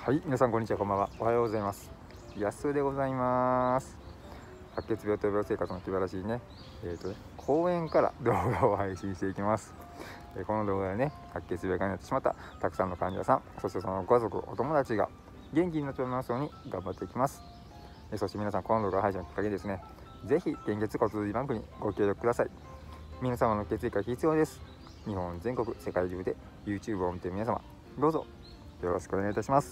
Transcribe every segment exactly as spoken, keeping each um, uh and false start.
はい、皆さんこんにちは、こんばんは。おはようございます。安でございます。白血病と病生活の気晴らしいね、えーとね、公園から動画を配信していきます。えー、この動画でね、白血病になってしまったたくさんの患者さん、そしてそのご家族、お友達が元気になってもらいますように頑張っていきます。えー、そして皆さん、この動画配信のきっかけですね、ぜひ献血骨髄バンクにご協力ください。皆様の血液が必要です。日本全国、世界中で YouTube を見ている皆様、どうぞよろしくお願いいたします。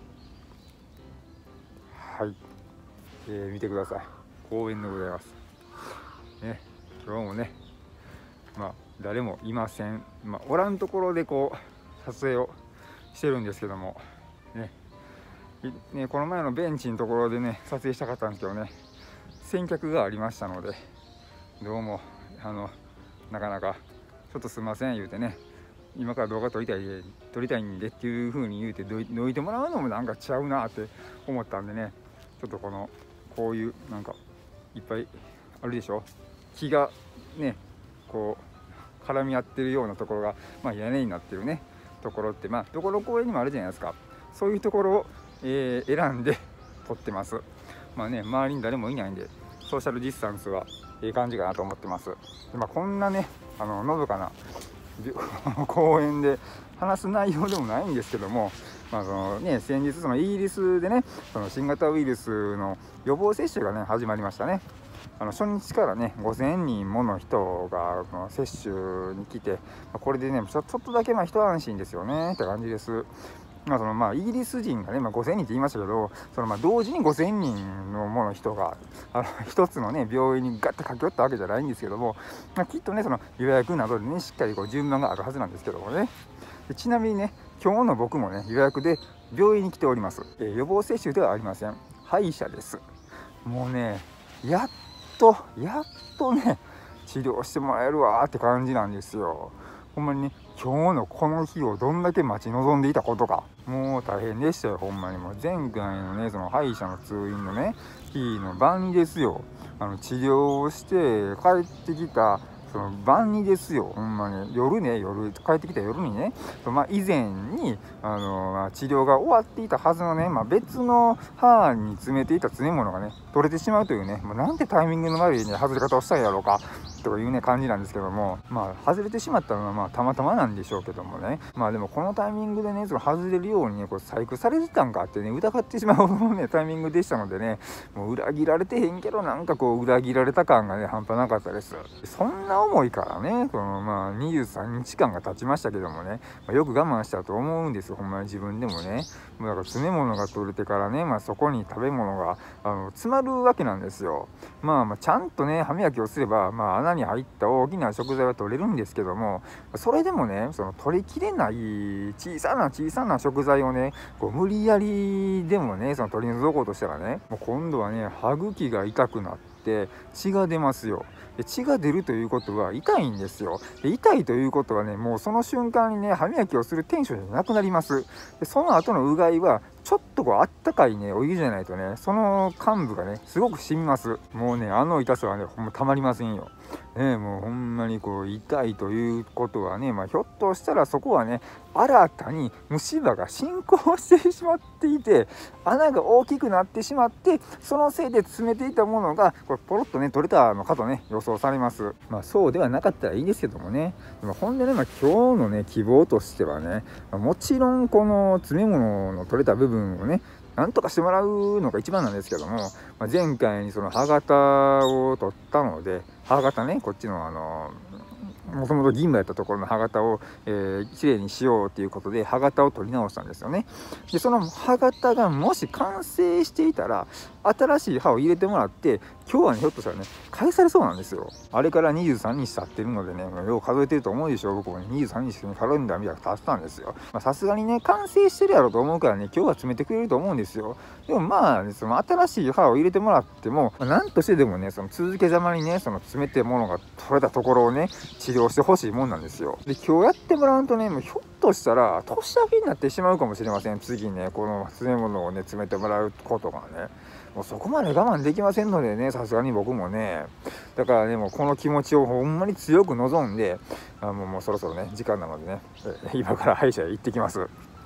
はい、えー、見てください。公園でございます。ね、今日もね、まあ誰もいません。まあおらんところでこう撮影をしてるんですけども、ね、ねこの前のベンチのところでね撮影したかったんですけどね、先客がありましたので、どうもあのなかなかちょっとすいません言うてね。今から動画撮りたいで撮りたいんでっていう風に言うてどいどいてもらうのもなんかちゃうなって思ったんでね、ちょっとこのこういうなんかいっぱいあるでしょ、木がねこう絡み合ってるようなところが、まあ、屋根になってるねところって、まあどこの公園にもあるじゃないですか。そういうところを、えー、選んで撮ってます。まあね、周りに誰もいないんでソーシャルディスタンスはいい感じかなと思ってます。で、まあ、こんなねあののどかな公園で話す内容でもないんですけども、まあそのね、先日そのイギリスでねその新型ウイルスの予防接種がね始まりましたね。あの初日からねごせんにんもの人が接種に来て、これでねちょっとだけまあ一安心ですよねって感じです。まあそのまあイギリス人がね、まあ、ごせんにんって言いましたけど、そのまあ同時にごせんにんのもの人があの一つのね病院にガッて駆け寄ったわけじゃないんですけども、まあ、きっとねその予約などでねしっかりこう順番があるはずなんですけどもね。でちなみにね今日の僕もね予約で病院に来ております。えー、予防接種ではありません。歯医者です。もうねやっとやっとね治療してもらえるわーって感じなんですよ。ほんまにね今日のこの日をどんだけ待ち望んでいたことか、もう大変でしたよ。ほんまにもう前回のねその歯医者の通院のね日の晩にですよ、あの治療をして帰ってきたその晩にですよ、ほんまに夜ね夜帰ってきた夜にね、まあ、以前にあの、まあ、治療が終わっていたはずのね、まあ、別の歯に詰めていた詰め物がね取れてしまうというね、まあ、なんてタイミングの悪い、ね、外れ方をしたんやろうかというね感じなんですけども、まあ外れてしまったのはまあたまたまなんでしょうけどもね、まあでもこのタイミングでねその外れるようにねこう細工されてたんかってね疑ってしまうねタイミングでしたのでね、もう裏切られてへんけどなんかこう裏切られた感がね半端なかったです。そんな思いからねこのまあにじゅうさんにちかんが経ちましたけどもね、まあ、よく我慢したと思うんですよ、ほんまに自分でもね。もうだから詰め物が取れてからね、まあ、そこに食べ物があの詰まるわけなんですよ。まあ、まあちゃんとね歯磨きをすれば、まあ、穴に入った大きな食材は取れるんですけども、それでもねその取りきれない小さな小さな食材をねこう無理やりでもねその取り除こうとしたらね、もう今度はね歯茎が痛くなって血が出ますよ。で血が出るということは痛いんですよ。で痛いということはねもうその瞬間にね歯磨きをするテンションじゃなくなります。でその後のうがいはちょっとこうあったかいねお湯じゃないとねその患部がねすごく染みます。もうねあの痛さはねほんまたまりませんよ。ね、もうほんまにこう痛いということはね、まあ、ひょっとしたらそこはね新たに虫歯が進行してしまっていて穴が大きくなってしまって、そのせいで詰めていたものがこれポロッとね取れたのかとね予想されます。まあそうではなかったらいいですけどもね。でもほんでね、まあ、今日のね希望としてはね、もちろんこの詰め物の取れた部分をねなんとかしてもらうのが一番なんですけども、まあ、前回にその歯型を取ったので、歯型ねこっちのあのもともと銀歯やったところの歯型を、えー、きれいにしようということで歯型を取り直したんですよね。でその歯型がもし完成していたら新しい歯を入れてもらって今日はねひょっとしたらね返されそうなんですよ。あれからにじゅうさんにち経ってるのでねよう数えてると思うでしょう。僕もねにじゅうさんにちにカレンダー見たら経ってたんですよ。さすがにね完成してるやろと思うからね今日は詰めてくれると思うんですよ。でもまあ、ね、その新しい歯を入れてもらっても、まあ、何としてでもねその続けざまにねその詰めてものが取れたところをね治療してほしいもんなんですよ。で今日やってもらうとねもうひょっとしたら年明けになってしまうかもしれません。次ねこの詰め物をね詰めてもらうことがねもうそこまで我慢できませんのでね、さすがに僕もね。だからねもうこの気持ちをほんまに強く望んで、あもうもうそろそろね時間なのでね今から歯医者へ行ってきます。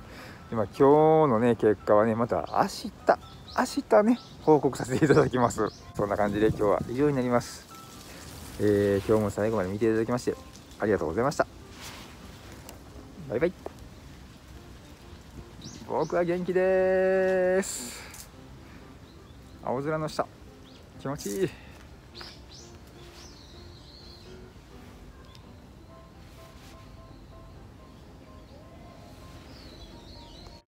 で、まあ、今日のね結果はねまた明日明日ね報告させていただきます。そんな感じで今日は以上になります。えー、今日も最後まで見ていただきましてありがとうございました。バイバイ。僕は元気です。青空の下気持ちいい。